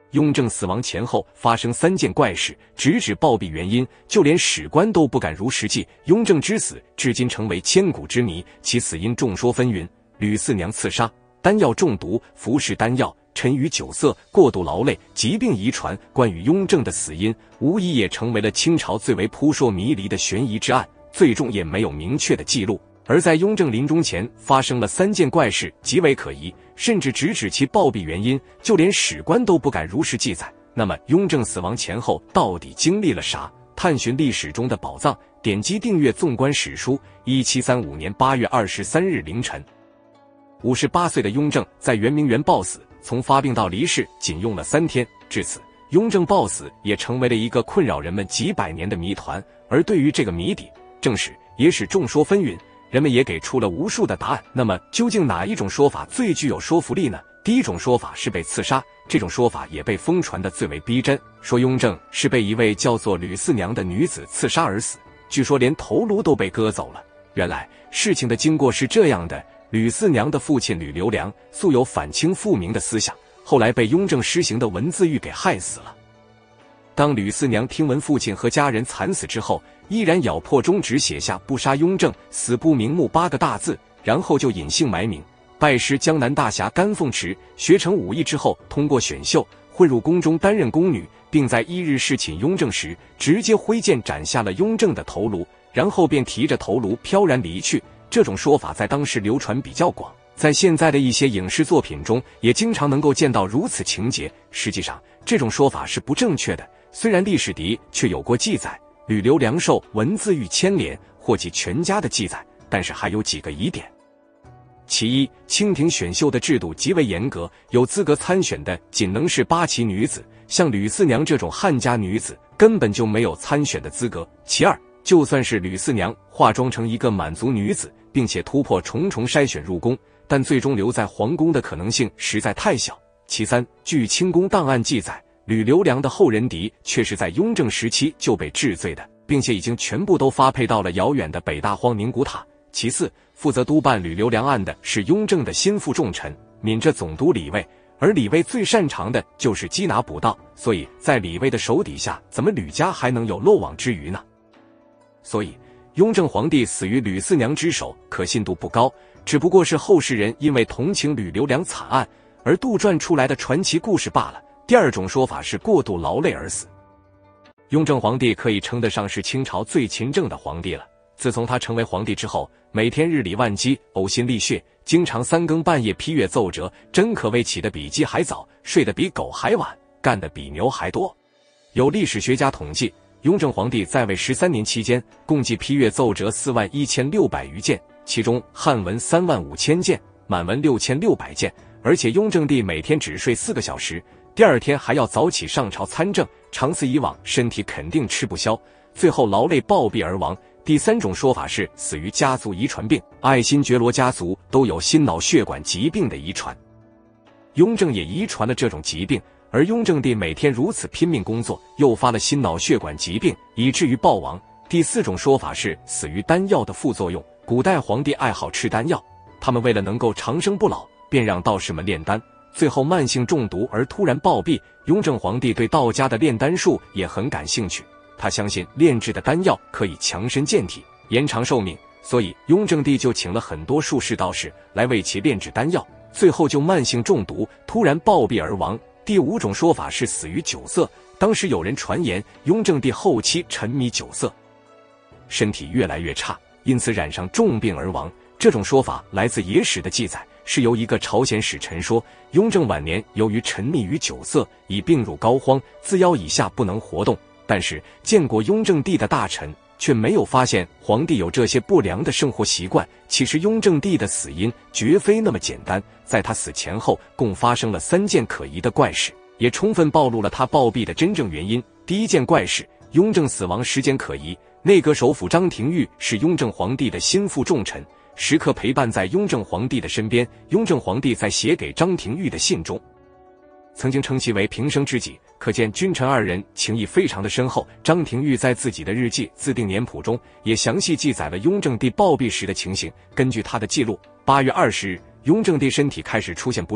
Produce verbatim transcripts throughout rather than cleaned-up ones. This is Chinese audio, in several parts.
雍正死亡前后发生三件怪事，直指暴毙原因，就连史官都不敢如实记。雍正之死至今成为千古之谜，其死因众说纷纭：吕四娘刺杀、丹药中毒、服食丹药、沉于酒色、过度劳累、疾病遗传。关于雍正的死因，无疑也成为了清朝最为扑朔迷离的悬疑之案，最终也没有明确的记录。而在雍正临终前发生了三件怪事，极为可疑，甚至直指其暴毙原因，就连史官都不敢如实记载。那么雍正死亡前后到底经历了啥？探寻历史中的宝藏，点击订阅纵观史书。一七三五年八月二十三日凌晨，五十八岁的雍正在圆明园暴死，从发病到离世仅用了三天。至此，雍正暴死也成为了一个困扰人们几百年的谜团。而对于这个谜底，正史野史众说纷纭，人们也给出了无数的答案。那么究竟哪一种说法最具有说服力呢？第一种说法是被刺杀，这种说法也被疯传的最为逼真，说雍正是被一位叫做吕四娘的女子刺杀而死，据说连头颅都被割走了。原来事情的经过是这样的，吕四娘的父亲吕留良素有反清复明的思想，后来被雍正施行的文字狱给害死了。当吕四娘听闻父亲和家人惨死之后，依然咬破中指写下不杀雍正，死不瞑目八个大字，然后就隐姓埋名，拜师江南大侠甘凤池，学成武艺之后，通过选秀混入宫中担任宫女，并在一日侍寝雍正时，直接挥剑斩下了雍正的头颅，然后便提着头颅飘然离去。这种说法在当时流传比较广，在现在的一些影视作品中也经常能够见到如此情节。实际上，这种说法是不正确的。虽然历史的确有过记载吕留良受文字狱牵连，祸及全家的记载，但是还有几个疑点。其一，清廷选秀的制度极为严格，有资格参选的仅能是八旗女子，像吕四娘这种汉家女子根本就没有参选的资格。其二，就算是吕四娘化妆成一个满族女子，并且突破重重筛选入宫，但最终留在皇宫的可能性实在太小。其三，据清宫档案记载，吕留良的后人嫡却是在雍正时期就被治罪的，并且已经全部都发配到了遥远的北大荒宁古塔。其次，负责督办吕留良案的是雍正的心腹重臣，沔浙总督李卫，而李卫最擅长的就是缉拿捕盗，所以在李卫的手底下，怎么吕家还能有漏网之鱼呢？所以，雍正皇帝死于吕四娘之手，可信度不高，只不过是后世人因为同情吕留良惨案而杜撰出来的传奇故事罢了。第二种说法是过度劳累而死。雍正皇帝可以称得上是清朝最勤政的皇帝了。自从他成为皇帝之后，每天日理万机，呕心沥血，经常三更半夜批阅奏折，真可谓起得比鸡还早，睡得比狗还晚，干得比牛还多。有历史学家统计，雍正皇帝在位十三年期间，共计批阅奏折四万一千六百余件，其中汉文三万五千件，满文六千六百件。而且雍正帝每天只睡四个小时，第二天还要早起上朝参政，长此以往，身体肯定吃不消，最后劳累暴毙而亡。第三种说法是死于家族遗传病，爱新觉罗家族都有心脑血管疾病的遗传，雍正也遗传了这种疾病，而雍正帝每天如此拼命工作，诱发了心脑血管疾病，以至于暴亡。第四种说法是死于丹药的副作用，古代皇帝爱好吃丹药，他们为了能够长生不老，便让道士们炼丹，最后慢性中毒而突然暴毙。雍正皇帝对道家的炼丹术也很感兴趣，他相信炼制的丹药可以强身健体，延长寿命，所以雍正帝就请了很多术士道士来为其炼制丹药，最后就慢性中毒，突然暴毙而亡。第五种说法是死于酒色，当时有人传言雍正帝后期沉迷酒色，身体越来越差，因此染上重病而亡。这种说法来自野史的记载，是由一个朝鲜使臣说，雍正晚年由于沉溺于酒色，已病入膏肓，自腰以下不能活动。但是见过雍正帝的大臣却没有发现皇帝有这些不良的生活习惯。其实雍正帝的死因绝非那么简单，在他死前后共发生了三件可疑的怪事，也充分暴露了他暴毙的真正原因。第一件怪事，雍正死亡时间可疑。内阁首辅张廷玉是雍正皇帝的心腹重臣，时刻陪伴在雍正皇帝的身边。雍正皇帝在写给张廷玉的信中曾经称其为平生知己，可见君臣二人情谊非常的深厚。张廷玉在自己的日记自定年谱中也详细记载了雍正帝暴毙时的情形。根据他的记录，八月二十日，雍正帝身体开始出现不适，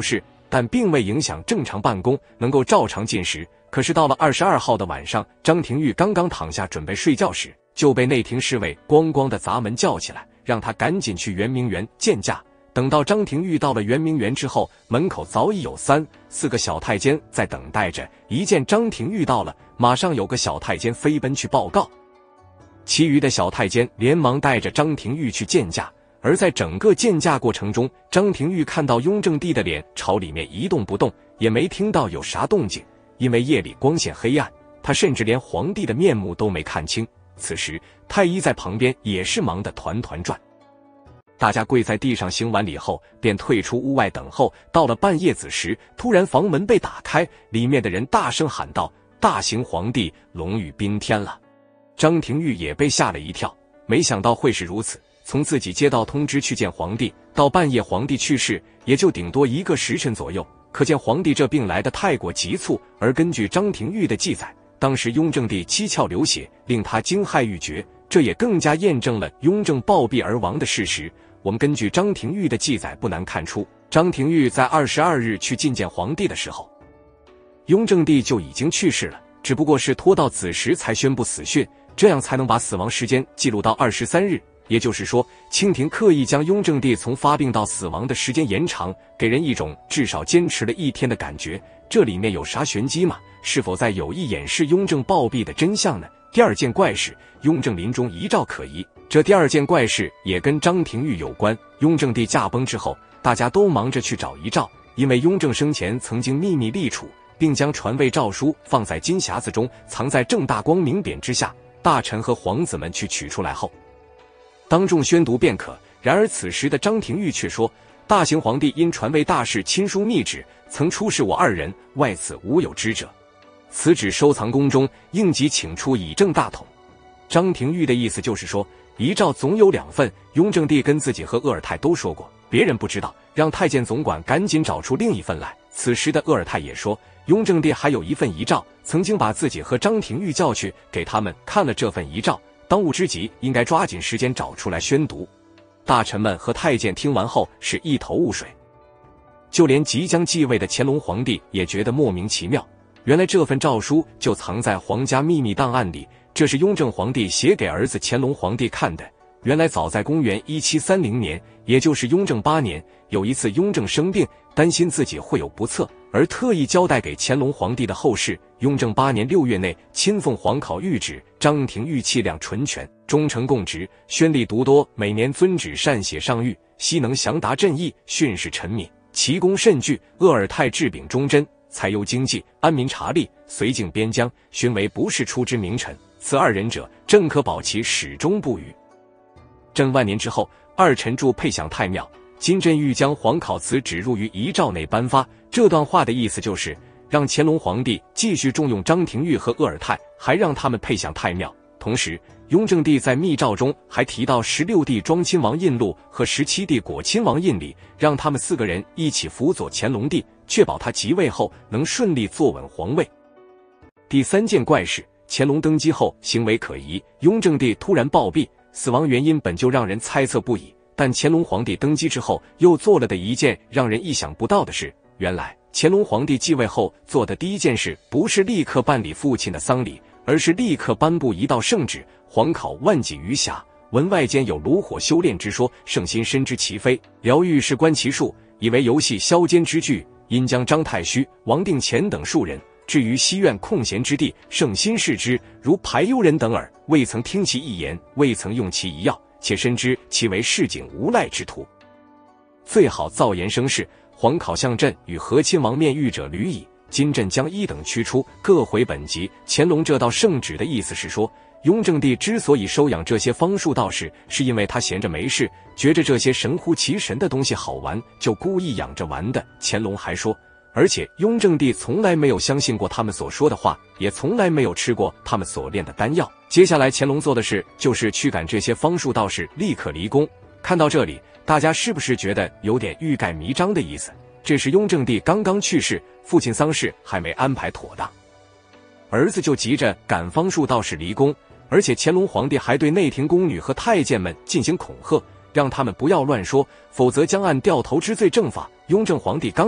但并未影响正常办公，能够照常进食。可是到了二十二号的晚上，张廷玉刚刚躺下准备睡觉时，就被内廷侍卫咣咣的砸门叫起来，让他赶紧去圆明园见驾。等到张廷玉到了圆明园之后，门口早已有三四个小太监在等待着。一见张廷玉到了，马上有个小太监飞奔去报告，其余的小太监连忙带着张廷玉去见驾。而在整个见驾过程中，张廷玉看到雍正帝的脸朝里面一动不动，也没听到有啥动静，因为夜里光线黑暗，他甚至连皇帝的面目都没看清。此时太医在旁边也是忙得团团转。大家跪在地上行完礼后，便退出屋外等候。到了半夜子时，突然房门被打开，里面的人大声喊道：“大行皇帝龙宇宾天了！”张廷玉也被吓了一跳，没想到会是如此。从自己接到通知去见皇帝，到半夜皇帝去世，也就顶多一个时辰左右，可见皇帝这病来得太过急促。而根据张廷玉的记载，当时雍正帝七窍流血，令他惊骇欲绝，这也更加验证了雍正暴毙而亡的事实。我们根据张廷玉的记载，不难看出，张廷玉在二十二日去觐见皇帝的时候，雍正帝就已经去世了，只不过是拖到子时才宣布死讯，这样才能把死亡时间记录到二十三日。也就是说，清廷刻意将雍正帝从发病到死亡的时间延长，给人一种至少坚持了一天的感觉。这里面有啥玄机吗？是否在有意掩饰雍正暴毙的真相呢？第二件怪事，雍正临终遗诏可疑。这第二件怪事也跟张廷玉有关。雍正帝驾崩之后，大家都忙着去找遗诏，因为雍正生前曾经秘密立储，并将传位诏书放在金匣子中，藏在正大光明匾之下。大臣和皇子们去取出来后，当众宣读便可。然而此时的张廷玉却说，大行皇帝因传位大事亲书密旨，曾出示我二人，外此无有知者。此旨收藏宫中，应即请出以正大统。张廷玉的意思就是说，遗诏总有两份，雍正帝跟自己和鄂尔泰都说过，别人不知道，让太监总管赶紧找出另一份来。此时的鄂尔泰也说，雍正帝还有一份遗诏，曾经把自己和张廷玉叫去给他们看了这份遗诏，当务之急应该抓紧时间找出来宣读。大臣们和太监听完后是一头雾水，就连即将继位的乾隆皇帝也觉得莫名其妙。原来这份诏书就藏在皇家秘密档案里，这是雍正皇帝写给儿子乾隆皇帝看的。原来早在公元一七三零年，也就是雍正八年，有一次雍正生病，担心自己会有不测，而特意交代给乾隆皇帝的后事。雍正八年六月内，亲奉皇考谕旨，张廷玉气量纯全，忠诚共直，宣力独多，每年遵旨善写上谕，悉能详达朕意，训示臣民，其功甚巨。鄂尔泰治秉忠贞，才优经济，安民察吏，绥靖边疆，寻为不世出之名臣。此二人者，朕可保其始终不渝。朕万年之后，二臣住配享太庙，今朕欲将皇考词指入于遗诏内颁发。这段话的意思就是让乾隆皇帝继续重用张廷玉和鄂尔泰，还让他们配享太庙。同时，雍正帝在密诏中还提到十六弟庄亲王胤禄和十七弟果亲王胤礼，让他们四个人一起辅佐乾隆帝，确保他即位后能顺利坐稳皇位。第三件怪事，乾隆登基后行为可疑，雍正帝突然暴毙，死亡原因本就让人猜测不已，但乾隆皇帝登基之后又做了的一件让人意想不到的事。原来乾隆皇帝继位后做的第一件事，不是立刻办理父亲的丧礼，而是立刻颁布一道圣旨，皇考万计余暇，文外间有炉火修炼之说，圣心深知其非，疗愈是观其术，以为游戏削尖之具，因将张太虚、王定乾等数人至于西苑空闲之地，圣心视之，如排忧人等耳，未曾听其一言，未曾用其一药，且深知其为市井无赖之徒，最好造言生事。皇考向朕与和亲王面谕者屡矣，今朕将一等驱出，各回本籍。乾隆这道圣旨的意思是说，雍正帝之所以收养这些方术道士，是因为他闲着没事，觉着这些神乎其神的东西好玩，就故意养着玩的。乾隆还说，而且雍正帝从来没有相信过他们所说的话，也从来没有吃过他们所炼的丹药。接下来乾隆做的事就是驱赶这些方术道士立刻离宫。看到这里，大家是不是觉得有点欲盖弥彰的意思？这时雍正帝刚刚去世，父亲丧事还没安排妥当，儿子就急着赶方术道士离宫，而且乾隆皇帝还对内廷宫女和太监们进行恐吓，让他们不要乱说，否则将按掉头之罪正法。雍正皇帝刚死，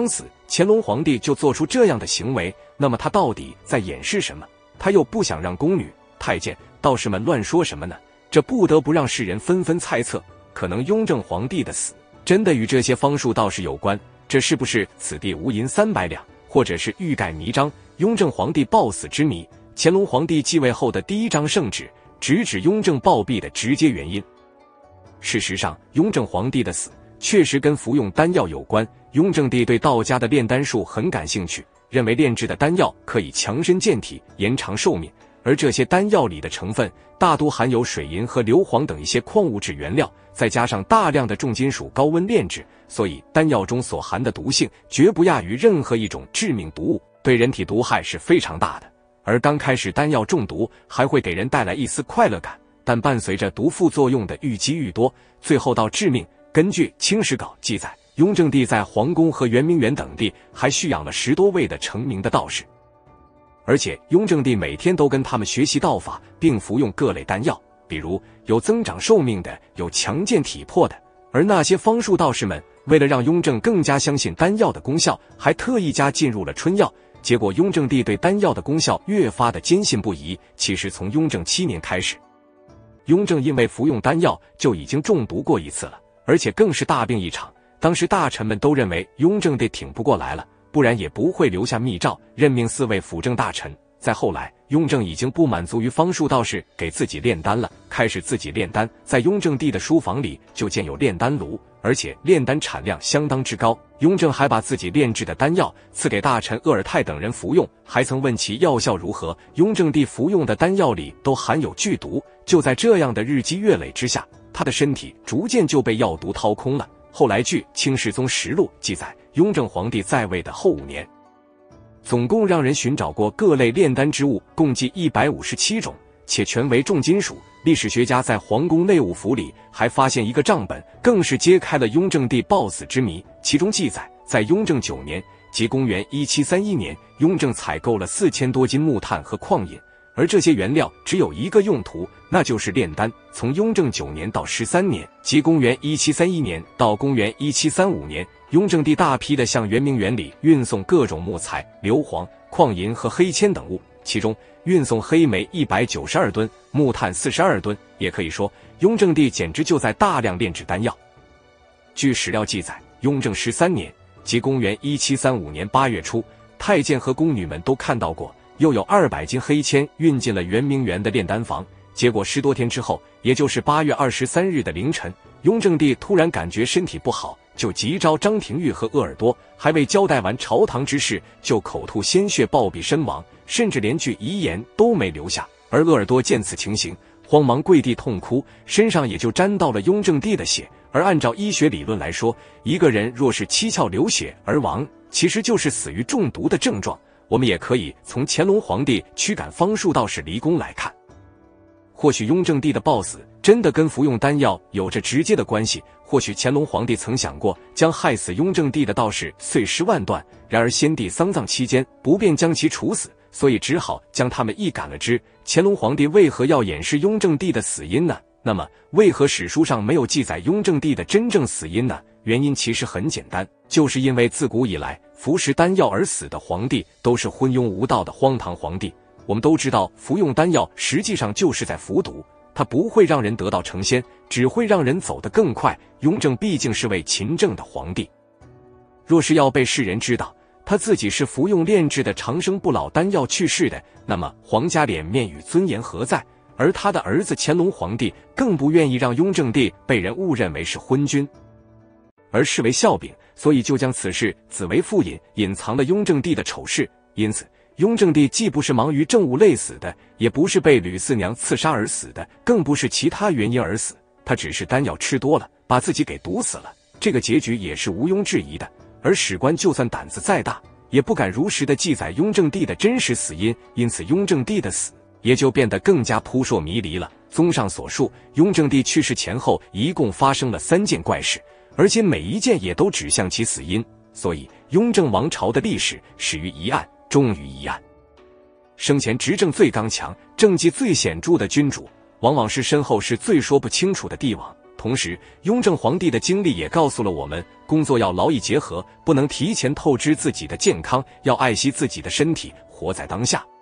乾隆皇帝就做出这样的行为，那么他到底在掩饰什么？他又不想让宫女、太监、道士们乱说什么呢？这不得不让世人纷纷猜测，可能雍正皇帝的死真的与这些方术道士有关。这是不是此地无银三百两，或者是欲盖弥彰？雍正皇帝暴死之谜，乾隆皇帝继位后的第一张圣旨直指雍正暴毙的直接原因。事实上，雍正皇帝的死确实跟服用丹药有关。雍正帝对道家的炼丹术很感兴趣，认为炼制的丹药可以强身健体、延长寿命，而这些丹药里的成分大多含有水银和硫磺等一些矿物质原料，再加上大量的重金属高温炼制，所以丹药中所含的毒性绝不亚于任何一种致命毒物，对人体毒害是非常大的。而刚开始丹药中毒还会给人带来一丝快乐感，但伴随着毒副作用的愈积愈多，最后到致命。根据《清史稿》记载，雍正帝在皇宫和圆明园等地还蓄养了十多位的成名的道士，而且雍正帝每天都跟他们学习道法，并服用各类丹药，比如有增长寿命的，有强健体魄的。而那些方术道士们为了让雍正更加相信丹药的功效，还特意加进入了春药，结果雍正帝对丹药的功效越发的坚信不疑。其实从雍正七年开始，雍正因为服用丹药就已经中毒过一次了，而且更是大病一场。当时大臣们都认为雍正帝挺不过来了，不然也不会留下密诏任命四位辅政大臣。再后来，雍正已经不满足于方术道士给自己炼丹了，开始自己炼丹。在雍正帝的书房里就建有炼丹炉，而且炼丹产量相当之高。雍正还把自己炼制的丹药赐给大臣鄂尔泰等人服用，还曾问其药效如何。雍正帝服用的丹药里都含有剧毒，就在这样的日积月累之下，他的身体逐渐就被药毒掏空了。后来据《清世宗实录》记载，雍正皇帝在位的后五年，总共让人寻找过各类炼丹之物，共计一百五十七种，且全为重金属。历史学家在皇宫内务府里还发现一个账本，更是揭开了雍正帝暴死之谜。其中记载，在雍正九年，即公元一七三一年，雍正采购了四千多斤木炭和矿银，而这些原料只有一个用途，那就是炼丹。从雍正九年到十三年，即公元一七三一年到公元一七三五年，雍正帝大批的向圆明园里运送各种木材、硫磺、矿银和黑铅等物，其中运送黑煤一百九十二吨，木炭四十二吨。也可以说，雍正帝简直就在大量炼制丹药。据史料记载，雍正十三年，即公元一七三五年八月初，太监和宫女们都看到过又有二百斤黑铅运进了圆明园的炼丹房。结果十多天之后，也就是八月二十三日的凌晨，雍正帝突然感觉身体不好，就急召张廷玉和鄂尔多，还未交代完朝堂之事，就口吐鲜血暴毙身亡，甚至连句遗言都没留下。而鄂尔多见此情形，慌忙跪地痛哭，身上也就沾到了雍正帝的血。而按照医学理论来说，一个人若是七窍流血而亡，其实就是死于中毒的症状。我们也可以从乾隆皇帝驱赶方术道士离宫来看，或许雍正帝的暴死真的跟服用丹药有着直接的关系。或许乾隆皇帝曾想过将害死雍正帝的道士碎尸万段，然而先帝丧葬期间不便将其处死，所以只好将他们一赶了之。乾隆皇帝为何要掩饰雍正帝的死因呢？那么为何史书上没有记载雍正帝的真正死因呢？原因其实很简单，就是因为自古以来服食丹药而死的皇帝都是昏庸无道的荒唐皇帝。我们都知道，服用丹药实际上就是在服毒，它不会让人得道成仙，只会让人走得更快。雍正毕竟是位勤政的皇帝，若是要被世人知道他自己是服用炼制的长生不老丹药去世的，那么皇家脸面与尊严何在？而他的儿子乾隆皇帝更不愿意让雍正帝被人误认为是昏君，而视为笑柄，所以就将此事子为父隐，隐藏了雍正帝的丑事。因此雍正帝既不是忙于政务累死的，也不是被吕四娘刺杀而死的，更不是其他原因而死，他只是丹药吃多了，把自己给毒死了。这个结局也是毋庸置疑的。而史官就算胆子再大，也不敢如实的记载雍正帝的真实死因，因此雍正帝的死也就变得更加扑朔迷离了。综上所述，雍正帝去世前后一共发生了三件怪事，而且每一件也都指向其死因，所以雍正王朝的历史始于一案，终于一案。生前执政最刚强、政绩最显著的君主，往往是身后事最说不清楚的帝王。同同时，雍正皇帝的经历也告诉了我们，工作要劳逸结合，不能提前透支自己的健康，要爱惜自己的身体，活在当下。